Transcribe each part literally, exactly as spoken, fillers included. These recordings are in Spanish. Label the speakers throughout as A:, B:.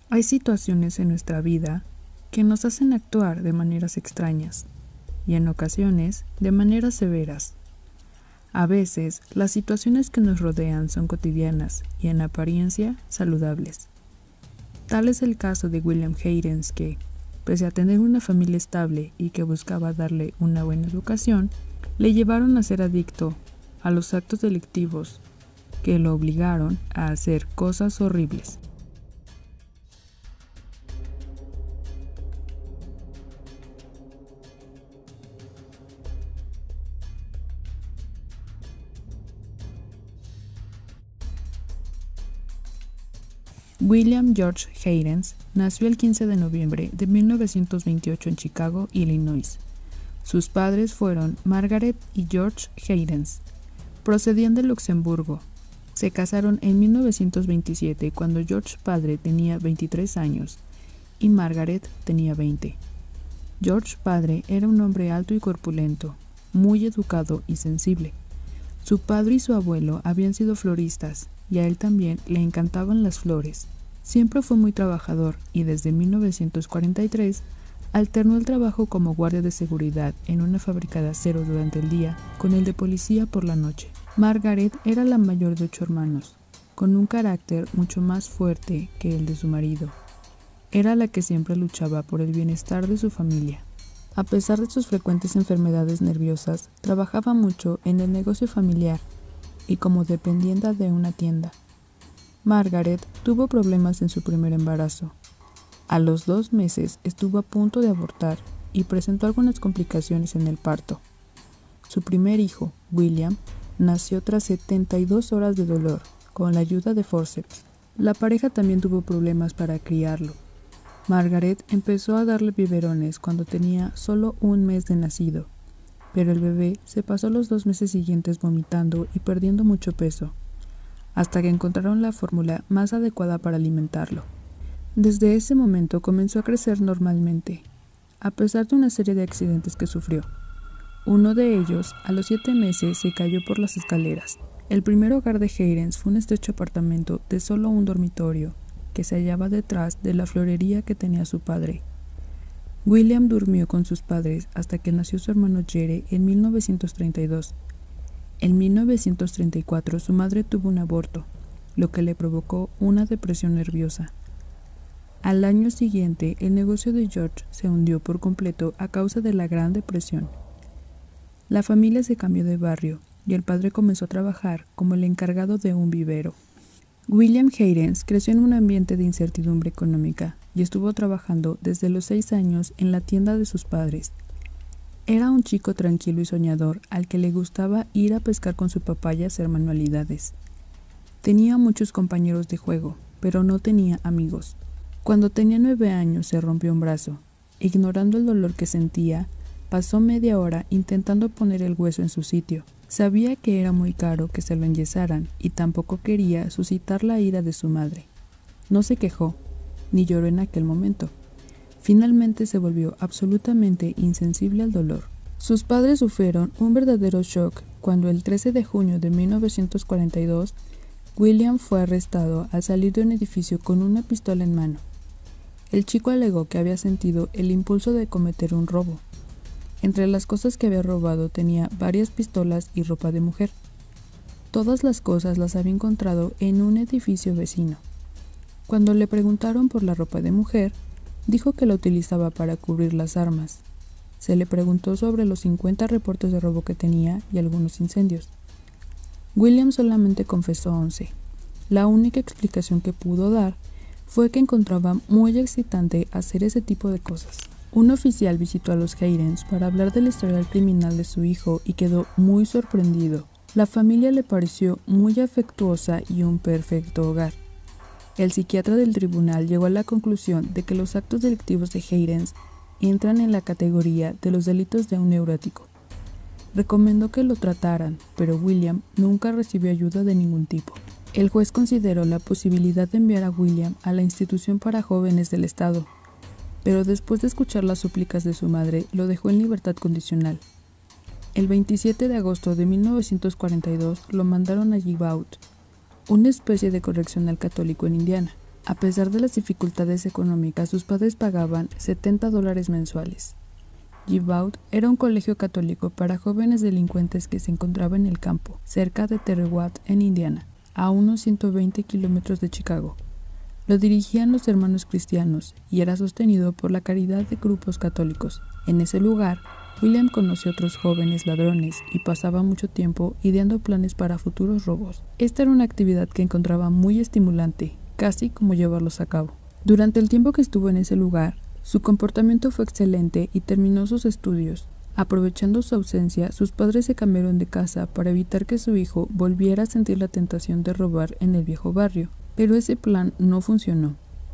A: Hay situaciones en nuestra vida que nos hacen actuar de maneras extrañas y en ocasiones de maneras severas. A veces, las situaciones que nos rodean son cotidianas y en apariencia saludables. Tal es el caso de William Heidens que, pese a tener una familia estable y que buscaba darle una buena educación, le llevaron a ser adicto a los actos delictivos que lo obligaron a hacer cosas horribles. William George Heidens nació el quince de noviembre de mil novecientos veintiocho en Chicago, Illinois. Sus padres fueron Margaret y George Heidens. Procedían de Luxemburgo. Se casaron en mil novecientos veintisiete cuando George padre tenía veintitrés años y Margaret tenía veinte. George padre era un hombre alto y corpulento, muy educado y sensible. Su padre y su abuelo habían sido floristas y a él también le encantaban las flores. Siempre fue muy trabajador y desde mil novecientos cuarenta y tres alternó el trabajo como guardia de seguridad en una fábrica de acero durante el día con el de policía por la noche. Margaret era la mayor de ocho hermanos, con un carácter mucho más fuerte que el de su marido. Era la que siempre luchaba por el bienestar de su familia. A pesar de sus frecuentes enfermedades nerviosas, trabajaba mucho en el negocio familiar y como dependienta de una tienda. Margaret tuvo problemas en su primer embarazo. A los dos meses estuvo a punto de abortar y presentó algunas complicaciones en el parto. Su primer hijo, William, nació tras setenta y dos horas de dolor, con la ayuda de forceps. La pareja también tuvo problemas para criarlo. Margaret empezó a darle biberones cuando tenía solo un mes de nacido, pero el bebé se pasó los dos meses siguientes vomitando y perdiendo mucho peso, hasta que encontraron la fórmula más adecuada para alimentarlo. Desde ese momento comenzó a crecer normalmente, a pesar de una serie de accidentes que sufrió. Uno de ellos, a los siete meses, se cayó por las escaleras. El primer hogar de Heidens fue un estrecho apartamento de solo un dormitorio, que se hallaba detrás de la florería que tenía su padre. William durmió con sus padres hasta que nació su hermano Jere en mil novecientos treinta y dos. En mil novecientos treinta y cuatro su madre tuvo un aborto, lo que le provocó una depresión nerviosa. Al año siguiente, el negocio de George se hundió por completo a causa de la Gran Depresión. La familia se cambió de barrio y el padre comenzó a trabajar como el encargado de un vivero. William Heidens creció en un ambiente de incertidumbre económica y estuvo trabajando desde los seis años en la tienda de sus padres. Era un chico tranquilo y soñador al que le gustaba ir a pescar con su papá y hacer manualidades. Tenía muchos compañeros de juego, pero no tenía amigos. Cuando tenía nueve años se rompió un brazo. Ignorando el dolor que sentía, pasó media hora intentando poner el hueso en su sitio. Sabía que era muy caro que se lo enyesaran y tampoco quería suscitar la ira de su madre. No se quejó, ni lloró en aquel momento. Finalmente se volvió absolutamente insensible al dolor. Sus padres sufrieron un verdadero shock cuando el trece de junio de mil novecientos cuarenta y dos William fue arrestado al salir de un edificio con una pistola en mano. El chico alegó que había sentido el impulso de cometer un robo. Entre las cosas que había robado tenía varias pistolas y ropa de mujer. Todas las cosas las había encontrado en un edificio vecino. Cuando le preguntaron por la ropa de mujer, dijo que la utilizaba para cubrir las armas. Se le preguntó sobre los cincuenta reportes de robo que tenía y algunos incendios. William solamente confesó once. La única explicación que pudo dar fue que encontraba muy excitante hacer ese tipo de cosas. Un oficial visitó a los Heidens para hablar del historial criminal de su hijo y quedó muy sorprendido. La familia le pareció muy afectuosa y un perfecto hogar. El psiquiatra del tribunal llegó a la conclusión de que los actos delictivos de Heidens entran en la categoría de los delitos de un neurótico. Recomendó que lo trataran, pero William nunca recibió ayuda de ningún tipo. El juez consideró la posibilidad de enviar a William a la institución para jóvenes del estado, pero después de escuchar las súplicas de su madre, lo dejó en libertad condicional. El veintisiete de agosto de mil novecientos cuarenta y dos lo mandaron a Gibeault, una especie de correccional católico en Indiana. A pesar de las dificultades económicas, sus padres pagaban setenta dólares mensuales. Gibaud era un colegio católico para jóvenes delincuentes que se encontraba en el campo, cerca de Terre-Haute, en Indiana, a unos ciento veinte kilómetros de Chicago. Lo dirigían los hermanos cristianos y era sostenido por la caridad de grupos católicos. En ese lugar, William conoció a otros jóvenes ladrones y pasaba mucho tiempo ideando planes para futuros robos. Esta era una actividad que encontraba muy estimulante, casi como llevarlos a cabo. Durante el tiempo que estuvo en ese lugar, su comportamiento fue excelente y terminó sus estudios. Aprovechando su ausencia, sus padres se cambiaron de casa para evitar que su hijo volviera a sentir la tentación de robar en el viejo barrio, pero ese plan no funcionó.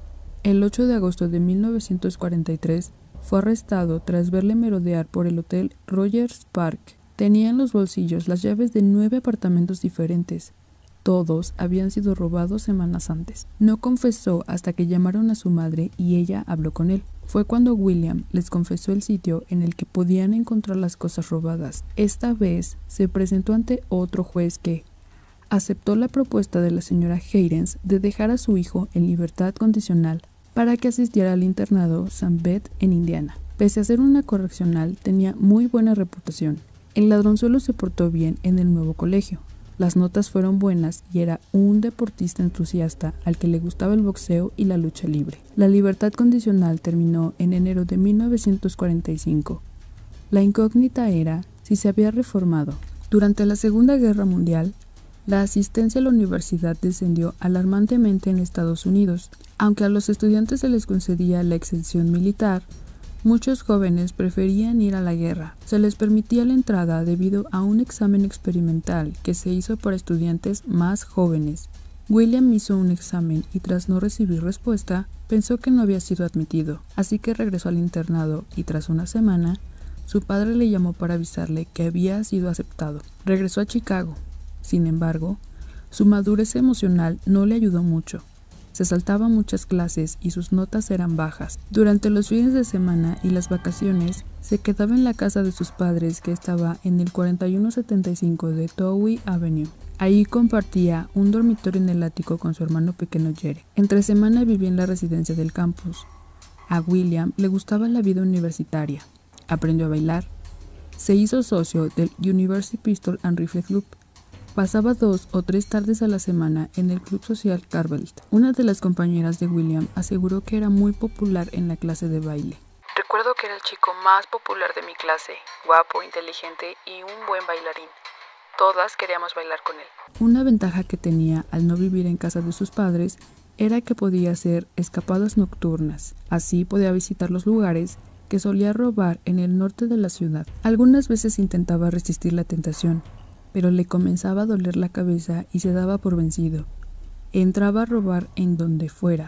A: El ocho de agosto de mil novecientos cuarenta y tres fue arrestado tras verle merodear por el hotel Rogers Park. Tenía en los bolsillos las llaves de nueve apartamentos diferentes. Todos habían sido robados semanas antes. No confesó hasta que llamaron a su madre y ella habló con él. Fue cuando William les confesó el sitio en el que podían encontrar las cosas robadas. Esta vez se presentó ante otro juez que aceptó la propuesta de la señora Heirens de dejar a su hijo en libertad condicional para que asistiera al internado Saint Beth en Indiana. Pese a ser una correccional, tenía muy buena reputación. El ladronzuelo se portó bien en el nuevo colegio. Las notas fueron buenas y era un deportista entusiasta al que le gustaba el boxeo y la lucha libre. La libertad condicional terminó en enero de mil novecientos cuarenta y cinco. La incógnita era si se había reformado. Durante la Segunda Guerra Mundial, la asistencia a la universidad descendió alarmantemente en Estados Unidos. Aunque a los estudiantes se les concedía la exención militar, muchos jóvenes preferían ir a la guerra. Se les permitía la entrada debido a un examen experimental que se hizo para estudiantes más jóvenes. William hizo un examen y tras no recibir respuesta, pensó que no había sido admitido, así que regresó al internado y tras una semana, su padre le llamó para avisarle que había sido aceptado. Regresó a Chicago. Sin embargo, su madurez emocional no le ayudó mucho. Se saltaba muchas clases y sus notas eran bajas. Durante los fines de semana y las vacaciones, se quedaba en la casa de sus padres que estaba en el cuarenta y uno setenta y cinco de Towie Avenue. Ahí compartía un dormitorio en el ático con su hermano pequeño Jerry. Entre semana vivía en la residencia del campus. A William le gustaba la vida universitaria. Aprendió a bailar. Se hizo socio del University Pistol and Rifle Club. Pasaba dos o tres tardes a la semana en el club social Carvelt. Una de las compañeras de William aseguró que era muy popular en la clase de baile.
B: Recuerdo que era el chico más popular de mi clase, guapo, inteligente y un buen bailarín. Todas queríamos bailar con él.
A: Una ventaja que tenía al no vivir en casa de sus padres era que podía hacer escapadas nocturnas. Así podía visitar los lugares que solía robar en el norte de la ciudad. Algunas veces intentaba resistir la tentación, pero le comenzaba a doler la cabeza y se daba por vencido. Entraba a robar en donde fuera.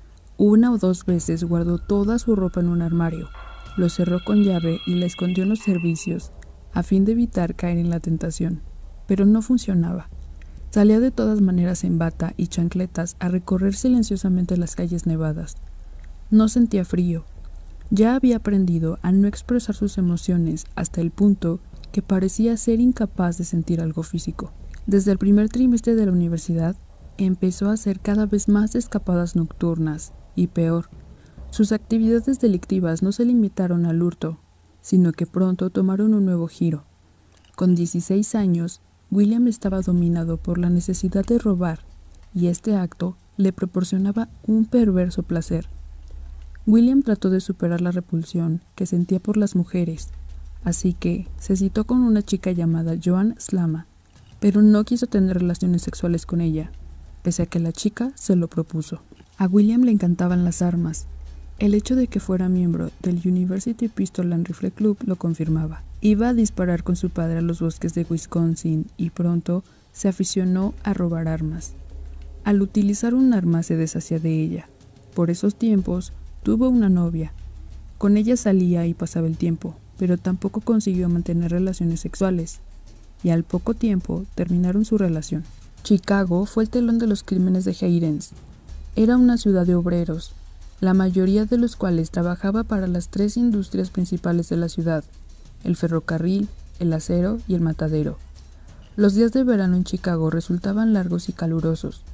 A: Una o dos veces guardó toda su ropa en un armario, lo cerró con llave y la escondió en los servicios, a fin de evitar caer en la tentación. Pero no funcionaba. Salía de todas maneras en bata y chancletas a recorrer silenciosamente las calles nevadas. No sentía frío. Ya había aprendido a no expresar sus emociones hasta el punto que parecía ser incapaz de sentir algo físico. Desde el primer trimestre de la universidad, empezó a hacer cada vez más escapadas nocturnas, y peor, sus actividades delictivas no se limitaron al hurto, sino que pronto tomaron un nuevo giro. Con dieciséis años, William estaba dominado por la necesidad de robar, y este acto le proporcionaba un perverso placer. William trató de superar la repulsión que sentía por las mujeres, así que se citó con una chica llamada Joan Slama, pero no quiso tener relaciones sexuales con ella, pese a que la chica se lo propuso. A William le encantaban las armas. El hecho de que fuera miembro del University Pistol and Rifle Club lo confirmaba. Iba a disparar con su padre a los bosques de Wisconsin y pronto se aficionó a robar armas. Al utilizar un arma se deshacía de ella. Por esos tiempos tuvo una novia. Con ella salía y pasaba el tiempo, pero tampoco consiguió mantener relaciones sexuales, y al poco tiempo terminaron su relación. Chicago fue el telón de los crímenes de Heirens. Era una ciudad de obreros, la mayoría de los cuales trabajaba para las tres industrias principales de la ciudad, el ferrocarril, el acero y el matadero. Los días de verano en Chicago resultaban largos y calurosos.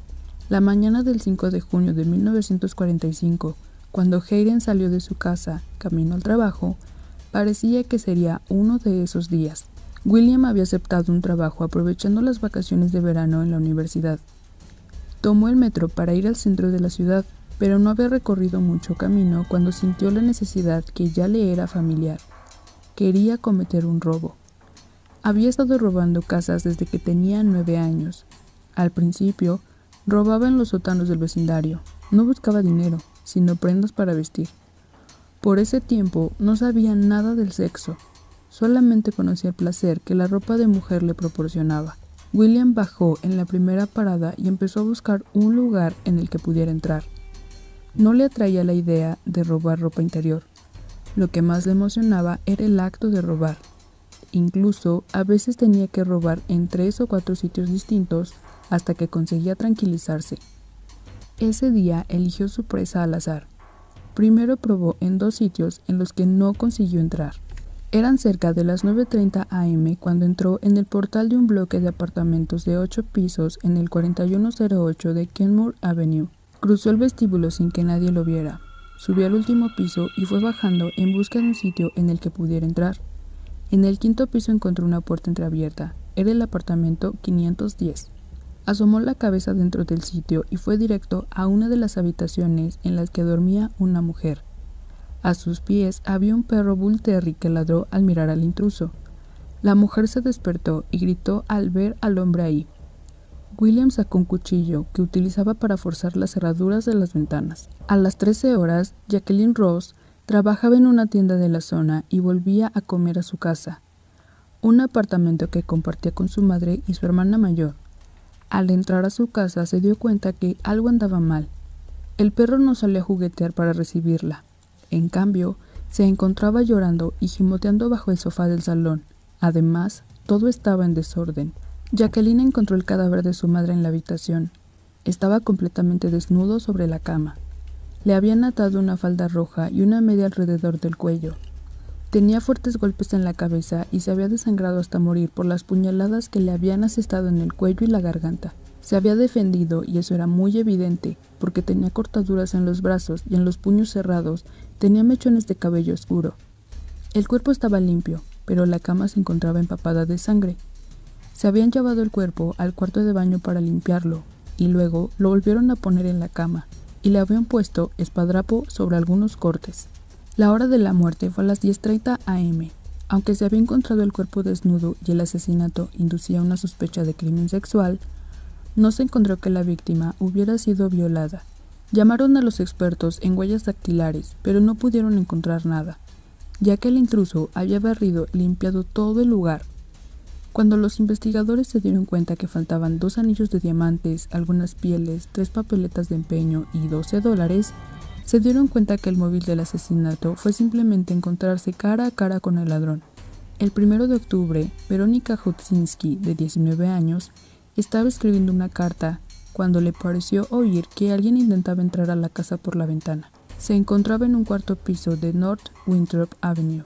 A: La mañana del cinco de junio de mil novecientos cuarenta y cinco, cuando Hayden salió de su casa, camino al trabajo, parecía que sería uno de esos días. William había aceptado un trabajo aprovechando las vacaciones de verano en la universidad. Tomó el metro para ir al centro de la ciudad, pero no había recorrido mucho camino cuando sintió la necesidad que ya le era familiar. Quería cometer un robo. Había estado robando casas desde que tenía nueve años. Al principio, robaba en los sótanos del vecindario. No buscaba dinero, sino prendas para vestir. Por ese tiempo no sabía nada del sexo. Solamente conocía el placer que la ropa de mujer le proporcionaba. William bajó en la primera parada y empezó a buscar un lugar en el que pudiera entrar. No le atraía la idea de robar ropa interior. Lo que más le emocionaba era el acto de robar. Incluso a veces tenía que robar en tres o cuatro sitios distintos hasta que conseguía tranquilizarse. Ese día eligió su presa al azar. Primero probó en dos sitios en los que no consiguió entrar. Eran cerca de las nueve treinta a eme cuando entró en el portal de un bloque de apartamentos de ocho pisos en el cuarenta y uno cero ocho de Kenmore Avenue. Cruzó el vestíbulo sin que nadie lo viera. Subió al último piso y fue bajando en busca de un sitio en el que pudiera entrar. En el quinto piso encontró una puerta entreabierta. Era el apartamento quinientos diez. Asomó la cabeza dentro del sitio y fue directo a una de las habitaciones en las que dormía una mujer. A sus pies había un perro Bull Terrier que ladró al mirar al intruso. La mujer se despertó y gritó al ver al hombre ahí. William sacó un cuchillo que utilizaba para forzar las cerraduras de las ventanas. A las trece horas, Jacqueline Ross trabajaba en una tienda de la zona y volvía a comer a su casa, un apartamento que compartía con su madre y su hermana mayor. Al entrar a su casa se dio cuenta que algo andaba mal. El perro no salía a juguetear para recibirla. En cambio, se encontraba llorando y gimoteando bajo el sofá del salón. Además, todo estaba en desorden. Jacqueline encontró el cadáver de su madre en la habitación. Estaba completamente desnudo sobre la cama. Le habían atado una falda roja y una media alrededor del cuello. Tenía fuertes golpes en la cabeza y se había desangrado hasta morir por las puñaladas que le habían asestado en el cuello y la garganta. Se había defendido y eso era muy evidente, porque tenía cortaduras en los brazos y en los puños cerrados tenía mechones de cabello oscuro. El cuerpo estaba limpio, pero la cama se encontraba empapada de sangre. Se habían llevado el cuerpo al cuarto de baño para limpiarlo, y luego lo volvieron a poner en la cama, y le habían puesto espadrapo sobre algunos cortes. La hora de la muerte fue a las diez treinta a eme. Aunque se había encontrado el cuerpo desnudo y el asesinato inducía una sospecha de crimen sexual, no se encontró que la víctima hubiera sido violada. Llamaron a los expertos en huellas dactilares, pero no pudieron encontrar nada, ya que el intruso había barrido y limpiado todo el lugar. Cuando los investigadores se dieron cuenta que faltaban dos anillos de diamantes, algunas pieles, tres papeletas de empeño y doce dólares, se dieron cuenta que el móvil del asesinato fue simplemente encontrarse cara a cara con el ladrón. El primero de octubre, Verónica Hudzinski, de diecinueve años, estaba escribiendo una carta cuando le pareció oír que alguien intentaba entrar a la casa por la ventana. Se encontraba en un cuarto piso de North Winthrop Avenue.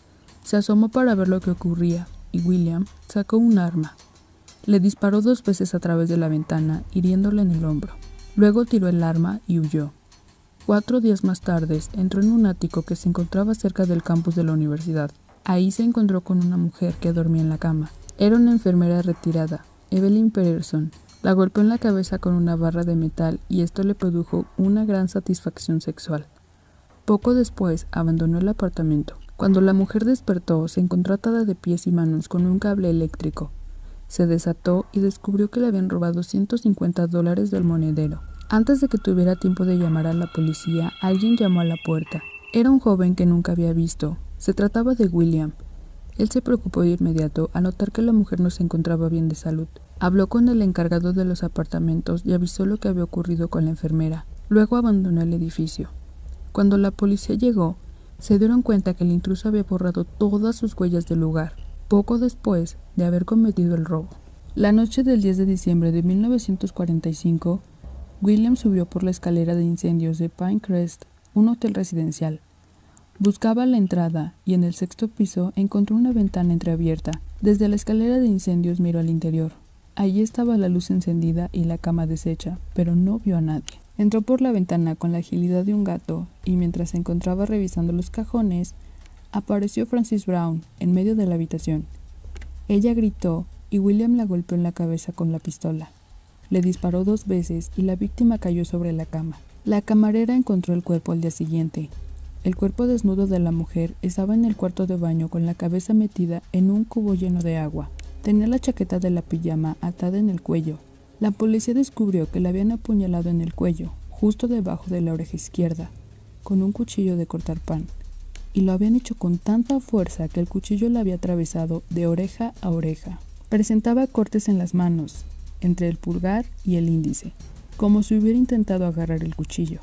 A: Se asomó para ver lo que ocurría y William sacó un arma. Le disparó dos veces a través de la ventana, hiriéndole en el hombro. Luego tiró el arma y huyó. Cuatro días más tarde entró en un ático que se encontraba cerca del campus de la universidad. Ahí se encontró con una mujer que dormía en la cama. Era una enfermera retirada, Evelyn Peterson. La golpeó en la cabeza con una barra de metal y esto le produjo una gran satisfacción sexual. Poco después abandonó el apartamento. Cuando la mujer despertó, se encontró atada de pies y manos con un cable eléctrico. Se desató y descubrió que le habían robado ciento cincuenta dólares del monedero. Antes de que tuviera tiempo de llamar a la policía, alguien llamó a la puerta. Era un joven que nunca había visto. Se trataba de William. Él se preocupó de inmediato al notar que la mujer no se encontraba bien de salud. Habló con el encargado de los apartamentos y avisó lo que había ocurrido con la enfermera. Luego abandonó el edificio. Cuando la policía llegó, se dieron cuenta que el intruso había borrado todas sus huellas del lugar, poco después de haber cometido el robo. La noche del diez de diciembre de mil novecientos cuarenta y cinco, William subió por la escalera de incendios de Pinecrest, un hotel residencial. Buscaba la entrada y en el sexto piso encontró una ventana entreabierta. Desde la escalera de incendios miró al interior. Allí estaba la luz encendida y la cama deshecha, pero no vio a nadie. Entró por la ventana con la agilidad de un gato y mientras se encontraba revisando los cajones, apareció Frances Brown en medio de la habitación. Ella gritó y William la golpeó en la cabeza con la pistola. Le disparó dos veces y la víctima cayó sobre la cama. La camarera encontró el cuerpo al día siguiente. El cuerpo desnudo de la mujer estaba en el cuarto de baño con la cabeza metida en un cubo lleno de agua. Tenía la chaqueta de la pijama atada en el cuello. La policía descubrió que la habían apuñalado en el cuello, justo debajo de la oreja izquierda, con un cuchillo de cortar pan. Y lo habían hecho con tanta fuerza que el cuchillo la había atravesado de oreja a oreja. Presentaba cortes en las manos, entre el pulgar y el índice, como si hubiera intentado agarrar el cuchillo.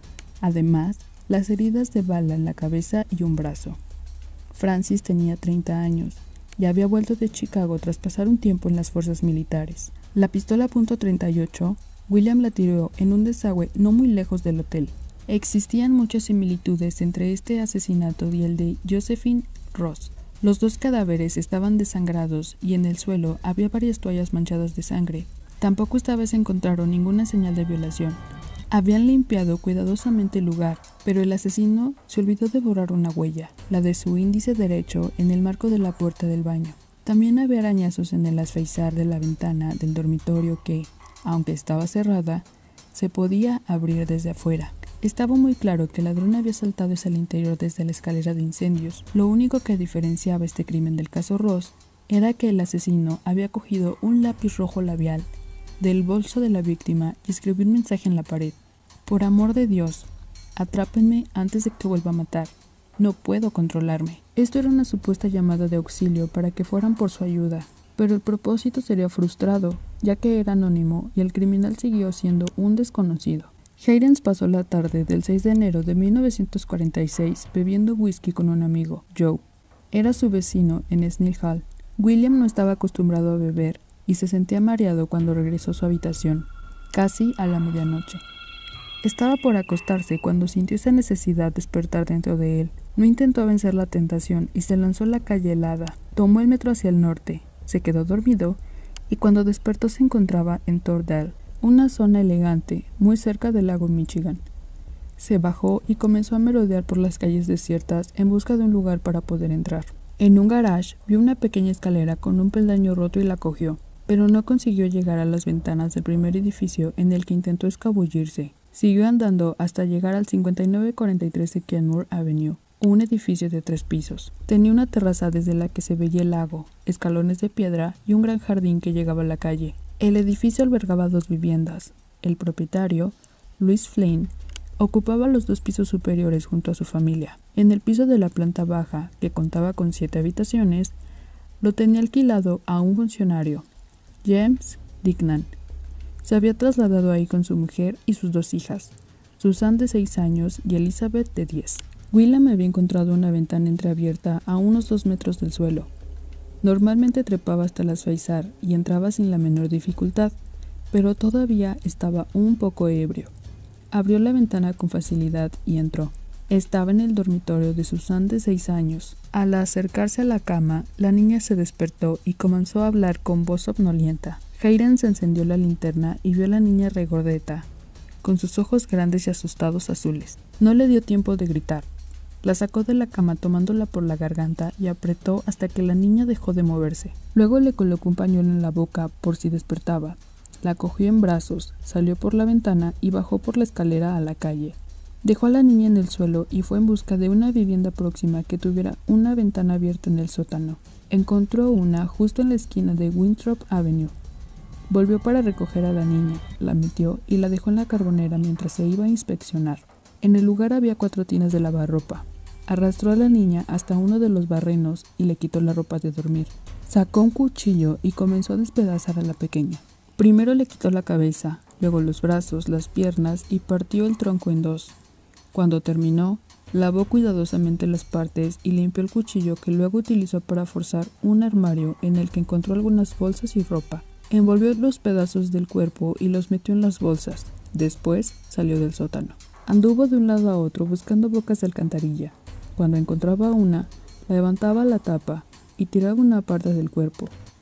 A: Además, las heridas de bala en la cabeza y un brazo. Frances tenía treinta años y había vuelto de Chicago tras pasar un tiempo en las fuerzas militares. La pistola punto treinta y ocho, William la tiró en un desagüe no muy lejos del hotel. Existían muchas similitudes entre este asesinato y el de Josephine Ross. Los dos cadáveres estaban desangrados y en el suelo había varias toallas manchadas de sangre. Tampoco esta vez encontraron ninguna señal de violación. Habían limpiado cuidadosamente el lugar, pero el asesino se olvidó de borrar una huella, la de su índice derecho en el marco de la puerta del baño. También había arañazos en el alféizar de la ventana del dormitorio que, aunque estaba cerrada, se podía abrir desde afuera. Estaba muy claro que el ladrón había saltado hacia el interior desde la escalera de incendios. Lo único que diferenciaba este crimen del caso Ross era que el asesino había cogido un lápiz rojo labial del bolso de la víctima y escribió un mensaje en la pared. Por amor de Dios, atrápenme antes de que vuelva a matar. No puedo controlarme. Esto era una supuesta llamada de auxilio para que fueran por su ayuda, pero el propósito sería frustrado, ya que era anónimo y el criminal siguió siendo un desconocido. Heirens pasó la tarde del seis de enero de mil novecientos cuarenta y seis bebiendo whisky con un amigo, Joe. Era su vecino en Snill Hall. William no estaba acostumbrado a beber y se sentía mareado cuando regresó a su habitación, casi a la medianoche. Estaba por acostarse cuando sintió esa necesidad de despertar dentro de él. No intentó vencer la tentación y se lanzó a la calle helada. Tomó el metro hacia el norte, se quedó dormido y cuando despertó se encontraba en Tordale, una zona elegante, muy cerca del lago Michigan. Se bajó y comenzó a merodear por las calles desiertas en busca de un lugar para poder entrar. En un garage vio una pequeña escalera con un peldaño roto y la cogió, pero no consiguió llegar a las ventanas del primer edificio en el que intentó escabullirse. Siguió andando hasta llegar al cincuenta y nueve cuarenta y tres de Kenmore Avenue, un edificio de tres pisos. Tenía una terraza desde la que se veía el lago, escalones de piedra y un gran jardín que llegaba a la calle. El edificio albergaba dos viviendas. El propietario, Louis Flynn, ocupaba los dos pisos superiores junto a su familia. En el piso de la planta baja, que contaba con siete habitaciones, lo tenía alquilado a un funcionario, James Dignan. Se había trasladado ahí con su mujer y sus dos hijas, Susan de seis años y Elizabeth de diez. William había encontrado una ventana entreabierta a unos dos metros del suelo. Normalmente trepaba hasta el alféizar y entraba sin la menor dificultad, pero todavía estaba un poco ebrio. Abrió la ventana con facilidad y entró. Estaba en el dormitorio de Susan de seis años. Al acercarse a la cama, la niña se despertó y comenzó a hablar con voz somnolienta. Heirens encendió la linterna y vio a la niña regordeta, con sus ojos grandes y asustados azules. No le dio tiempo de gritar. La sacó de la cama tomándola por la garganta y apretó hasta que la niña dejó de moverse. Luego le colocó un pañuelo en la boca por si despertaba. La cogió en brazos, salió por la ventana y bajó por la escalera a la calle. Dejó a la niña en el suelo y fue en busca de una vivienda próxima que tuviera una ventana abierta en el sótano. Encontró una justo en la esquina de Winthrop Avenue. Volvió para recoger a la niña, la metió y la dejó en la carbonera mientras se iba a inspeccionar. En el lugar había cuatro tinas de lavar ropa. Arrastró a la niña hasta uno de los barrenos y le quitó la ropa de dormir. Sacó un cuchillo y comenzó a despedazar a la pequeña. Primero le quitó la cabeza, luego los brazos, las piernas y partió el tronco en dos. Cuando terminó, lavó cuidadosamente las partes y limpió el cuchillo que luego utilizó para forzar un armario en el que encontró algunas bolsas y ropa. Envolvió los pedazos del cuerpo y los metió en las bolsas. Después salió del sótano. Anduvo de un lado a otro buscando bocas de alcantarilla. Cuando encontraba una, levantaba la tapa y tiraba una parte del cuerpo.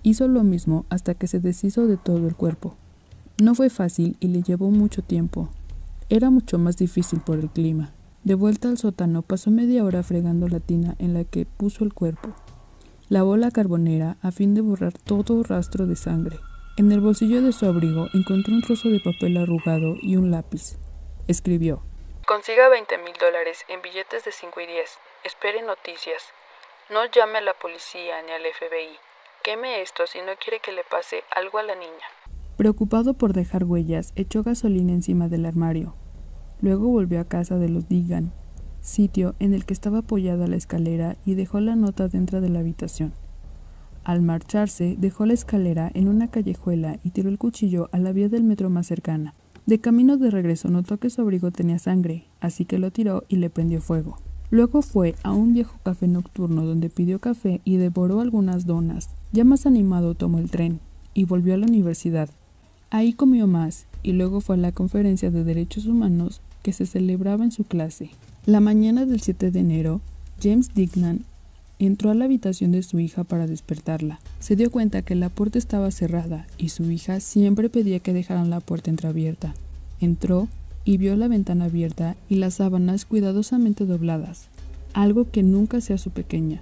A: Hizo lo mismo hasta que se deshizo de todo el cuerpo. No fue fácil y le llevó mucho tiempo. Era mucho más difícil por el clima. De vuelta al sótano, pasó media hora fregando la tina en la que puso el cuerpo. Lavó la carbonera a fin de borrar todo rastro de sangre. En el bolsillo de su abrigo encontró un trozo de papel arrugado y un lápiz. Escribió:
B: Consiga veinte mil dólares en billetes de cinco y diez. Espere noticias. No llame a la policía ni al F B I. Queme esto si no quiere que le pase algo a la niña.
A: Preocupado por dejar huellas, echó gasolina encima del armario. Luego volvió a casa de los Deegan, sitio en el que estaba apoyada la escalera, y dejó la nota dentro de la habitación. Al marcharse, dejó la escalera en una callejuela y tiró el cuchillo a la vía del metro más cercana. De camino de regreso notó que su abrigo tenía sangre, así que lo tiró y le prendió fuego. Luego fue a un viejo café nocturno donde pidió café y devoró algunas donas. Ya más animado tomó el tren y volvió a la universidad. Ahí comió más y luego fue a la conferencia de derechos humanos que se celebraba en su clase. La mañana del siete de enero, James Deegan entró a la habitación de su hija para despertarla. Se dio cuenta que la puerta estaba cerrada y su hija siempre pedía que dejaran la puerta entreabierta. Entró y vio la ventana abierta y las sábanas cuidadosamente dobladas, algo que nunca hacía su pequeña.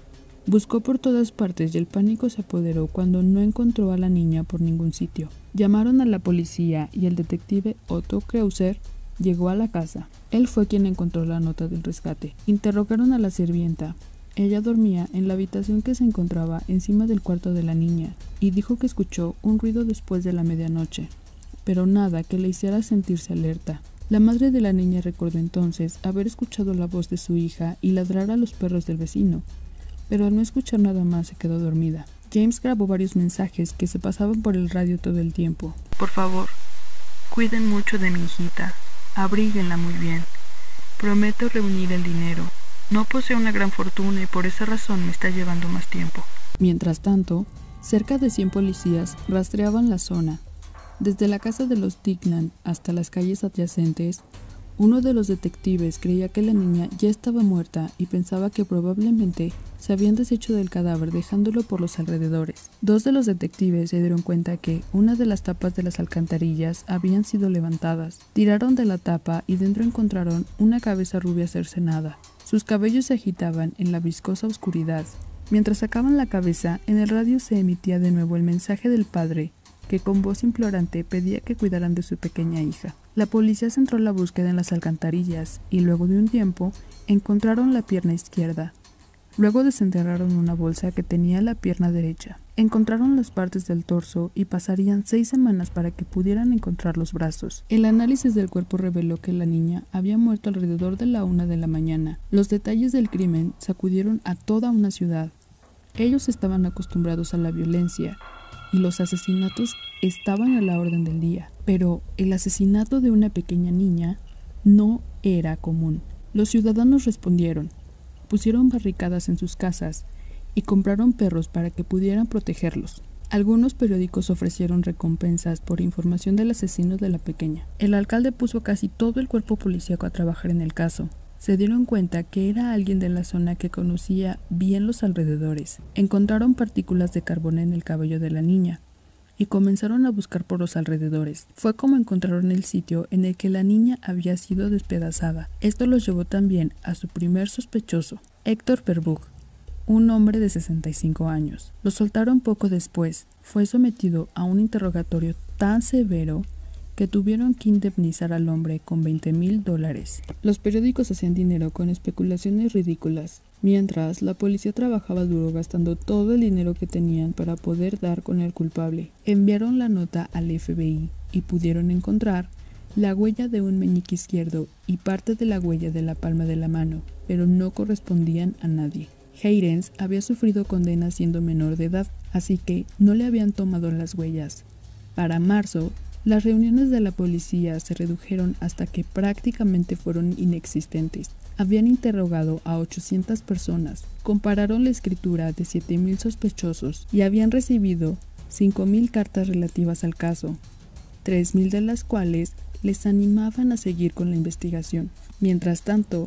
A: Buscó por todas partes y el pánico se apoderó cuando no encontró a la niña por ningún sitio. Llamaron a la policía y el detective Otto Kreuser llegó a la casa. Él fue quien encontró la nota del rescate. Interrogaron a la sirvienta. Ella dormía en la habitación que se encontraba encima del cuarto de la niña y dijo que escuchó un ruido después de la medianoche, pero nada que le hiciera sentirse alerta. La madre de la niña recordó entonces haber escuchado la voz de su hija y ladrar a los perros del vecino, pero al no escuchar nada más se quedó dormida. James grabó varios mensajes que se pasaban por el radio todo el tiempo.
B: Por favor, cuiden mucho de mi hijita. Abríguenla muy bien. Prometo reunir el dinero. No poseo una gran fortuna y por esa razón me está llevando más tiempo.
A: Mientras tanto, cerca de cien policías rastreaban la zona. Desde la casa de los Deegan hasta las calles adyacentes, uno de los detectives creía que la niña ya estaba muerta y pensaba que probablemente se habían deshecho del cadáver dejándolo por los alrededores. Dos de los detectives se dieron cuenta que una de las tapas de las alcantarillas habían sido levantadas. Tiraron de la tapa y dentro encontraron una cabeza rubia cercenada. Sus cabellos se agitaban en la viscosa oscuridad. Mientras sacaban la cabeza, en el radio se emitía de nuevo el mensaje del padre, que con voz implorante pedía que cuidaran de su pequeña hija. La policía centró la búsqueda en las alcantarillas y luego de un tiempo encontraron la pierna izquierda. Luego desenterraron una bolsa que tenía la pierna derecha. Encontraron las partes del torso y pasarían seis semanas para que pudieran encontrar los brazos. El análisis del cuerpo reveló que la niña había muerto alrededor de la una de la mañana. Los detalles del crimen sacudieron a toda una ciudad. Ellos estaban acostumbrados a la violencia y los asesinatos estaban a la orden del día, pero el asesinato de una pequeña niña no era común. Los ciudadanos respondieron, pusieron barricadas en sus casas y compraron perros para que pudieran protegerlos. Algunos periódicos ofrecieron recompensas por información del asesino de la pequeña. El alcalde puso casi todo el cuerpo policíaco a trabajar en el caso. Se dieron cuenta que era alguien de la zona que conocía bien los alrededores. Encontraron partículas de carbón en el cabello de la niña y comenzaron a buscar por los alrededores. Fue como encontraron el sitio en el que la niña había sido despedazada. Esto los llevó también a su primer sospechoso, Héctor Verboom, un hombre de sesenta y cinco años. Lo soltaron poco después. Fue sometido a un interrogatorio tan severo que tuvieron que indemnizar al hombre con veinte mil dólares. Los periódicos hacían dinero con especulaciones ridículas, mientras la policía trabajaba duro gastando todo el dinero que tenían para poder dar con el culpable. Enviaron la nota al F B I y pudieron encontrar la huella de un meñique izquierdo y parte de la huella de la palma de la mano, pero no correspondían a nadie. Heirens había sufrido condena siendo menor de edad, así que no le habían tomado las huellas. Para marzo, las reuniones de la policía se redujeron hasta que prácticamente fueron inexistentes. Habían interrogado a ochocientas personas, compararon la escritura de siete mil sospechosos y habían recibido cinco mil cartas relativas al caso, tres mil de las cuales les animaban a seguir con la investigación. Mientras tanto,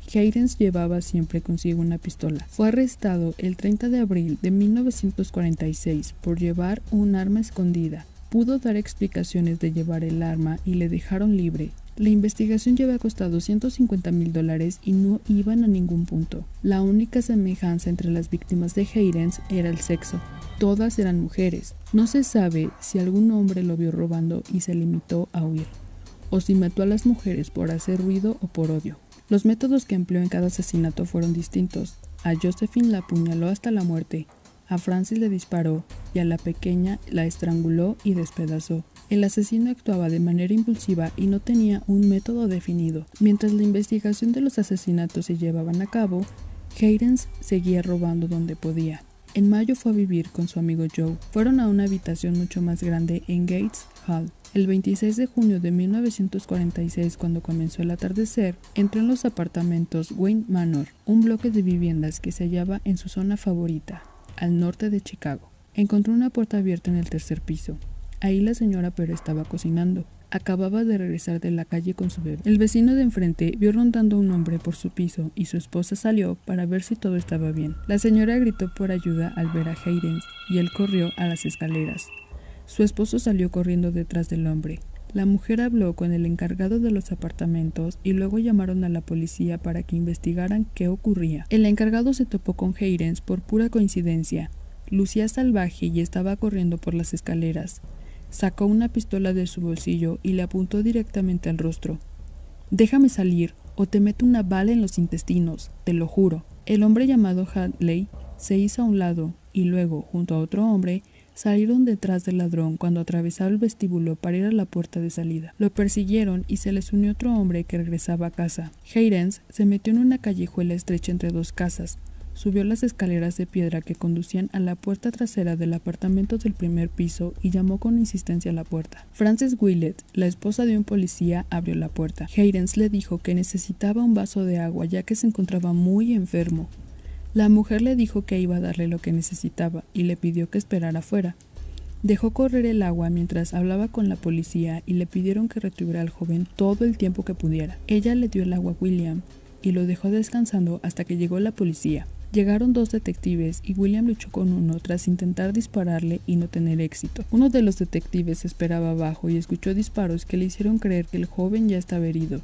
A: Heirens llevaba siempre consigo una pistola. Fue arrestado el treinta de abril de mil novecientos cuarenta y seis por llevar un arma escondida. Pudo dar explicaciones de llevar el arma y le dejaron libre. La investigación ya había costado ciento cincuenta mil dólares y no iban a ningún punto. La única semejanza entre las víctimas de Heirens era el sexo. Todas eran mujeres. No se sabe si algún hombre lo vio robando y se limitó a huir, o si mató a las mujeres por hacer ruido o por odio. Los métodos que empleó en cada asesinato fueron distintos. A Josephine la apuñaló hasta la muerte, a Frances le disparó y a la pequeña la estranguló y despedazó. El asesino actuaba de manera impulsiva y no tenía un método definido. Mientras la investigación de los asesinatos se llevaban a cabo, Heirens seguía robando donde podía. En mayo fue a vivir con su amigo Joe. Fueron a una habitación mucho más grande en Gates Hall. El veintiséis de junio de mil novecientos cuarenta y seis, cuando comenzó el atardecer, entró en los apartamentos Wayne Manor, un bloque de viviendas que se hallaba en su zona favorita, al norte de Chicago. Encontró una puerta abierta en el tercer piso. Ahí la señora Perry estaba cocinando. Acababa de regresar de la calle con su bebé. El vecino de enfrente vio rondando a un hombre por su piso y su esposa salió para ver si todo estaba bien. La señora gritó por ayuda al ver a Heirens y él corrió a las escaleras. Su esposo salió corriendo detrás del hombre. La mujer habló con el encargado de los apartamentos y luego llamaron a la policía para que investigaran qué ocurría. El encargado se topó con Heirens por pura coincidencia. Lucía salvaje y estaba corriendo por las escaleras. Sacó una pistola de su bolsillo y le apuntó directamente al rostro. «Déjame salir, o te meto una bala en los intestinos, te lo juro». El hombre llamado Hadley se hizo a un lado y luego, junto a otro hombre, salieron detrás del ladrón cuando atravesaba el vestíbulo para ir a la puerta de salida. Lo persiguieron y se les unió otro hombre que regresaba a casa. Heirens se metió en una callejuela estrecha entre dos casas. Subió las escaleras de piedra que conducían a la puerta trasera del apartamento del primer piso y llamó con insistencia a la puerta. Frances Willett, la esposa de un policía, abrió la puerta. Heirens le dijo que necesitaba un vaso de agua ya que se encontraba muy enfermo. La mujer le dijo que iba a darle lo que necesitaba y le pidió que esperara afuera. Dejó correr el agua mientras hablaba con la policía y le pidieron que retuviera al joven todo el tiempo que pudiera. Ella le dio el agua a William y lo dejó descansando hasta que llegó la policía. Llegaron dos detectives y William luchó con uno tras intentar dispararle y no tener éxito. Uno de los detectives esperaba abajo y escuchó disparos que le hicieron creer que el joven ya estaba herido.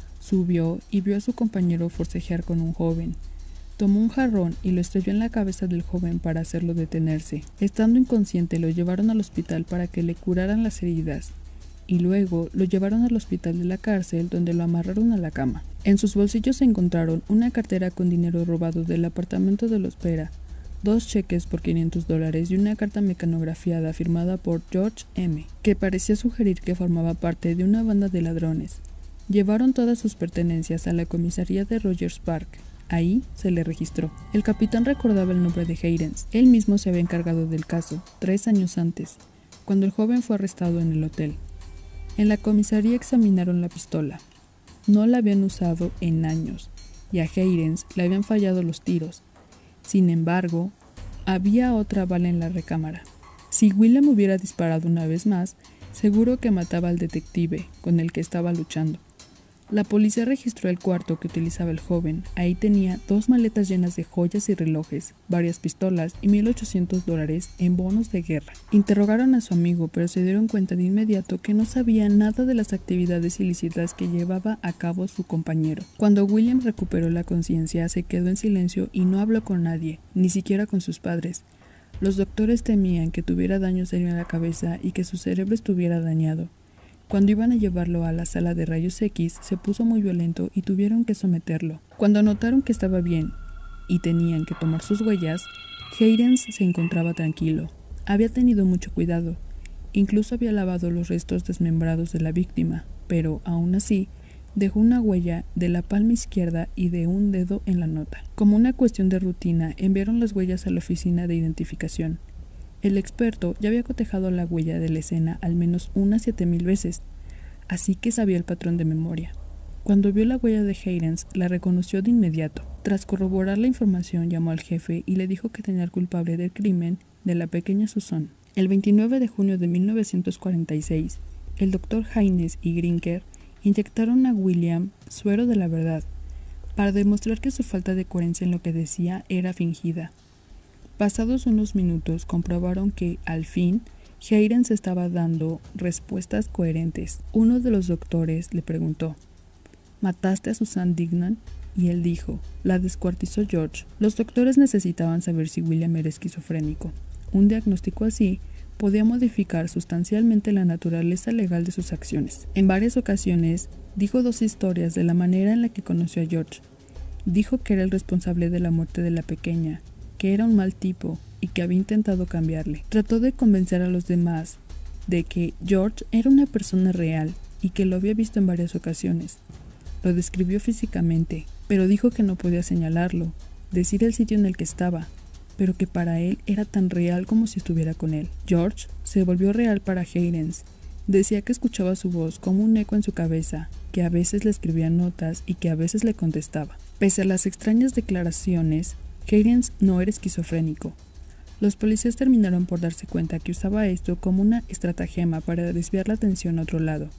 A: Subió y vio a su compañero forcejear con un joven. Tomó un jarrón y lo estrelló en la cabeza del joven para hacerlo detenerse. Estando inconsciente lo llevaron al hospital para que le curaran las heridas y luego lo llevaron al hospital de la cárcel donde lo amarraron a la cama. En sus bolsillos se encontraron una cartera con dinero robado del apartamento de los Pera, dos cheques por quinientos dólares y una carta mecanografiada firmada por George M., que parecía sugerir que formaba parte de una banda de ladrones. Llevaron todas sus pertenencias a la comisaría de Rogers Park. Ahí se le registró. El capitán recordaba el nombre de Heirens. Él mismo se había encargado del caso, tres años antes, cuando el joven fue arrestado en el hotel. En la comisaría examinaron la pistola. No la habían usado en años, y a Heirens le habían fallado los tiros. Sin embargo, había otra bala en la recámara. Si William hubiera disparado una vez más, seguro que mataba al detective con el que estaba luchando. La policía registró el cuarto que utilizaba el joven. Ahí tenía dos maletas llenas de joyas y relojes, varias pistolas y mil ochocientos dólares en bonos de guerra. Interrogaron a su amigo, pero se dieron cuenta de inmediato que no sabía nada de las actividades ilícitas que llevaba a cabo su compañero. Cuando William recuperó la conciencia, se quedó en silencio y no habló con nadie, ni siquiera con sus padres. Los doctores temían que tuviera daño serio en la cabeza y que su cerebro estuviera dañado. Cuando iban a llevarlo a la sala de rayos X, se puso muy violento y tuvieron que someterlo. Cuando notaron que estaba bien y tenían que tomar sus huellas, Heirens se encontraba tranquilo. Había tenido mucho cuidado. Incluso había lavado los restos desmembrados de la víctima, pero, aún así, dejó una huella de la palma izquierda y de un dedo en la nota. Como una cuestión de rutina, enviaron las huellas a la oficina de identificación. El experto ya había cotejado la huella de la escena al menos unas siete mil veces, así que sabía el patrón de memoria. Cuando vio la huella de Heirens, la reconoció de inmediato. Tras corroborar la información, llamó al jefe y le dijo que tenía al culpable del crimen de la pequeña Susan. El veintinueve de junio de mil novecientos cuarenta y seis, el doctor Haynes y Grinker inyectaron a William suero de la verdad. para demostrar que su falta de coherencia en lo que decía era fingida. Pasados unos minutos comprobaron que, al fin, Heirens estaba dando respuestas coherentes. Uno de los doctores le preguntó: ¿mataste a Susan Dignan? Y él dijo: la descuartizó George. Los doctores necesitaban saber si William era esquizofrénico. Un diagnóstico así podía modificar sustancialmente la naturaleza legal de sus acciones. En varias ocasiones dijo dos historias de la manera en la que conoció a George. Dijo que era el responsable de la muerte de la pequeña, que era un mal tipo y que había intentado cambiarle. Trató de convencer a los demás de que George era una persona real y que lo había visto en varias ocasiones. Lo describió físicamente, pero dijo que no podía señalarlo, decir el sitio en el que estaba, pero que para él era tan real como si estuviera con él. George se volvió real para Heirens. Decía que escuchaba su voz como un eco en su cabeza, que a veces le escribía notas y que a veces le contestaba. Pese a las extrañas declaraciones, Heirens no era esquizofrénico. Los policías terminaron por darse cuenta que usaba esto como una estratagema para desviar la atención a otro lado.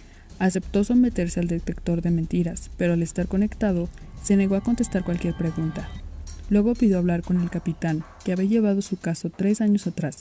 A: Aceptó someterse al detector de mentiras, pero al estar conectado, se negó a contestar cualquier pregunta. Luego pidió hablar con el capitán, que había llevado su caso tres años atrás.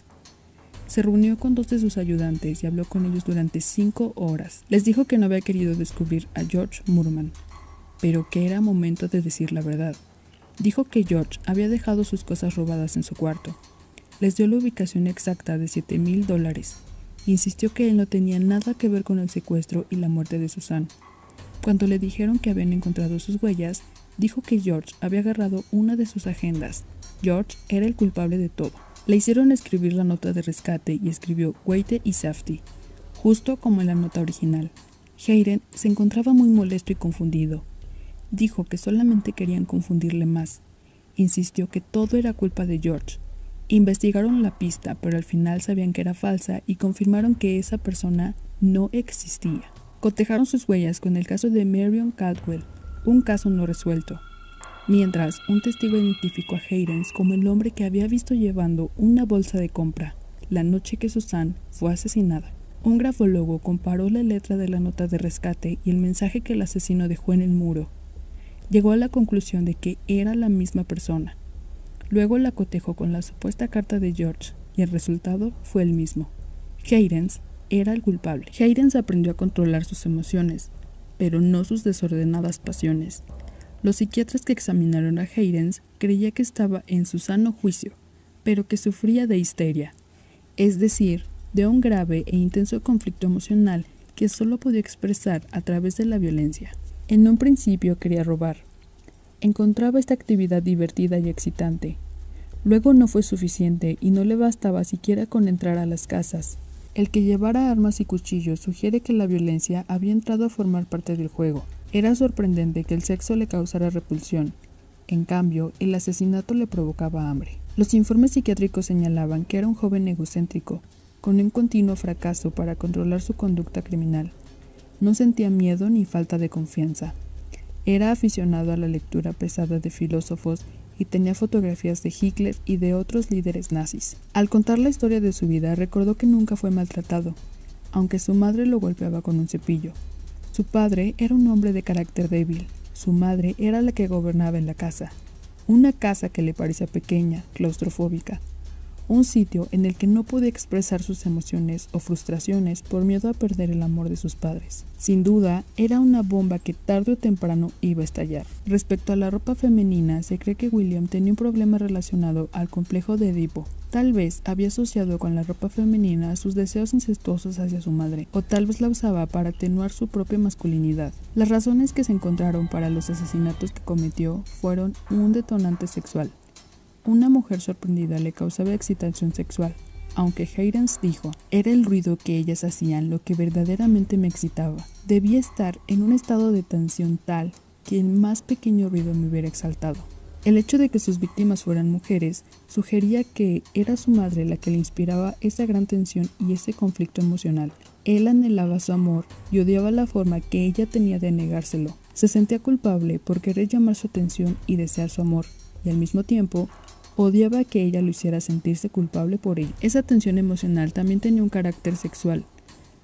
A: Se reunió con dos de sus ayudantes y habló con ellos durante cinco horas. Les dijo que no había querido descubrir a George Moorman, pero que era momento de decir la verdad. Dijo que George había dejado sus cosas robadas en su cuarto. Les dio la ubicación exacta de siete mil dólares. Insistió que él no tenía nada que ver con el secuestro y la muerte de Susan. Cuando le dijeron que habían encontrado sus huellas, dijo que George había agarrado una de sus agendas. George era el culpable de todo. Le hicieron escribir la nota de rescate y escribió Waite y Safety, justo como en la nota original. Heirens se encontraba muy molesto y confundido. Dijo que solamente querían confundirle más. Insistió que todo era culpa de George. Investigaron la pista, pero al final sabían que era falsa y confirmaron que esa persona no existía. Cotejaron sus huellas con el caso de Marion Caldwell, un caso no resuelto. Mientras, un testigo identificó a Heirens como el hombre que había visto llevando una bolsa de compra la noche que Susan fue asesinada. Un grafólogo comparó la letra de la nota de rescate y el mensaje que el asesino dejó en el muro. Llegó a la conclusión de que era la misma persona. Luego la cotejó con la supuesta carta de George y el resultado fue el mismo. Heirens era el culpable. Heirens aprendió a controlar sus emociones, pero no sus desordenadas pasiones. Los psiquiatras que examinaron a Heirens creían que estaba en su sano juicio, pero que sufría de histeria, es decir, de un grave e intenso conflicto emocional que solo podía expresar a través de la violencia. En un principio quería robar. Encontraba esta actividad divertida y excitante. Luego no fue suficiente y no le bastaba siquiera con entrar a las casas. El que llevara armas y cuchillos sugiere que la violencia había entrado a formar parte del juego. Era sorprendente que el sexo le causara repulsión. En cambio, el asesinato le provocaba hambre. Los informes psiquiátricos señalaban que era un joven egocéntrico, con un continuo fracaso para controlar su conducta criminal. No sentía miedo ni falta de confianza. Era aficionado a la lectura pesada de filósofos y tenía fotografías de Hitler y de otros líderes nazis. Al contar la historia de su vida, recordó que nunca fue maltratado, aunque su madre lo golpeaba con un cepillo. Su padre era un hombre de carácter débil. Su madre era la que gobernaba en la casa. Una casa que le parecía pequeña, claustrofóbica. Un sitio en el que no podía expresar sus emociones o frustraciones por miedo a perder el amor de sus padres. Sin duda, era una bomba que tarde o temprano iba a estallar. Respecto a la ropa femenina, se cree que William tenía un problema relacionado al complejo de Edipo. Tal vez había asociado con la ropa femenina sus deseos incestuosos hacia su madre, o tal vez la usaba para atenuar su propia masculinidad. Las razones que se encontraron para los asesinatos que cometió fueron un detonante sexual. Una mujer sorprendida le causaba excitación sexual, aunque Heirens dijo, era el ruido que ellas hacían lo que verdaderamente me excitaba. Debía estar en un estado de tensión tal que el más pequeño ruido me hubiera exaltado. El hecho de que sus víctimas fueran mujeres sugería que era su madre la que le inspiraba esa gran tensión y ese conflicto emocional. Él anhelaba su amor y odiaba la forma que ella tenía de negárselo. Se sentía culpable por querer llamar su atención y desear su amor, y al mismo tiempo odiaba que ella lo hiciera sentirse culpable por ello. Esa tensión emocional también tenía un carácter sexual.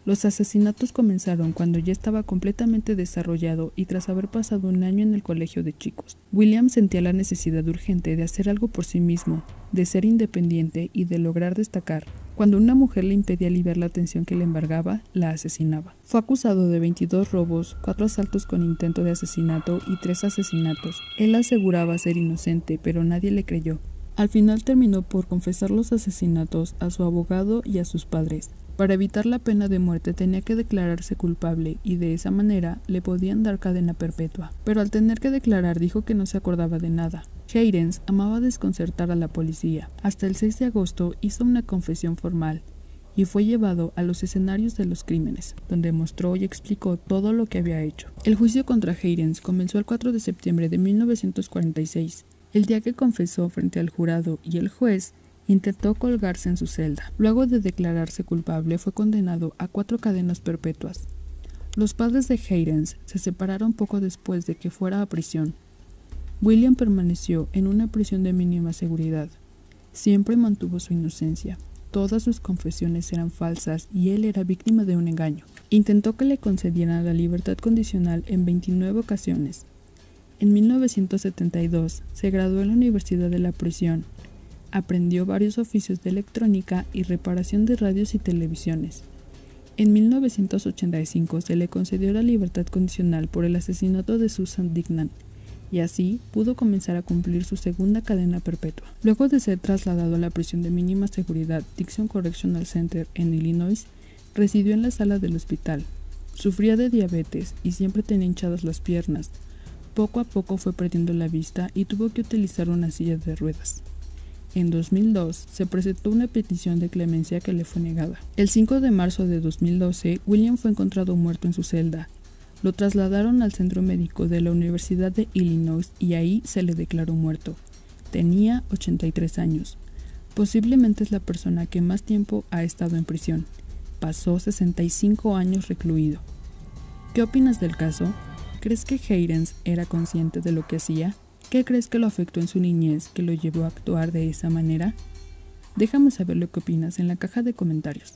A: Los asesinatos comenzaron cuando ya estaba completamente desarrollado y tras haber pasado un año en el colegio de chicos. William sentía la necesidad urgente de hacer algo por sí mismo, de ser independiente y de lograr destacar. Cuando una mujer le impedía aliviar la tensión que le embargaba, la asesinaba. Fue acusado de veintidós robos, cuatro asaltos con intento de asesinato y tres asesinatos. Él aseguraba ser inocente, pero nadie le creyó. Al final terminó por confesar los asesinatos a su abogado y a sus padres. Para evitar la pena de muerte tenía que declararse culpable y de esa manera le podían dar cadena perpetua. Pero al tener que declarar dijo que no se acordaba de nada. Hayden amaba desconcertar a la policía. Hasta el seis de agosto hizo una confesión formal y fue llevado a los escenarios de los crímenes, donde mostró y explicó todo lo que había hecho. El juicio contra Hayden comenzó el cuatro de septiembre de mil novecientos cuarenta y seis, el día que confesó frente al jurado, y el juez intentó colgarse en su celda. Luego de declararse culpable, fue condenado a cuatro cadenas perpetuas. Los padres de Hayden se separaron poco después de que fuera a prisión. William permaneció en una prisión de mínima seguridad. Siempre mantuvo su inocencia. Todas sus confesiones eran falsas y él era víctima de un engaño. Intentó que le concedieran la libertad condicional en veintinueve ocasiones. En mil novecientos setenta y dos se graduó en la Universidad de la Prisión. Aprendió varios oficios de electrónica y reparación de radios y televisiones. En mil novecientos ochenta y cinco se le concedió la libertad condicional por el asesinato de Susan Dignan, y así pudo comenzar a cumplir su segunda cadena perpetua. Luego de ser trasladado a la prisión de mínima seguridad Dixon Correctional Center en Illinois, residió en la sala del hospital. Sufría de diabetes y siempre tenía hinchadas las piernas. Poco a poco fue perdiendo la vista y tuvo que utilizar una silla de ruedas. En dos mil dos se presentó una petición de clemencia que le fue negada. El cinco de marzo de dos mil doce, William fue encontrado muerto en su celda. Lo trasladaron al centro médico de la Universidad de Illinois y ahí se le declaró muerto. Tenía ochenta y tres años. Posiblemente es la persona que más tiempo ha estado en prisión. Pasó sesenta y cinco años recluido. ¿Qué opinas del caso? ¿Crees que Hayden era consciente de lo que hacía? ¿Qué crees que lo afectó en su niñez que lo llevó a actuar de esa manera? Déjame saber lo que opinas en la caja de comentarios.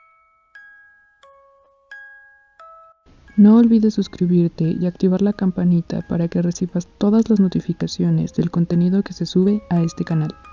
A: No olvides suscribirte y activar la campanita para que recibas todas las notificaciones del contenido que se sube a este canal.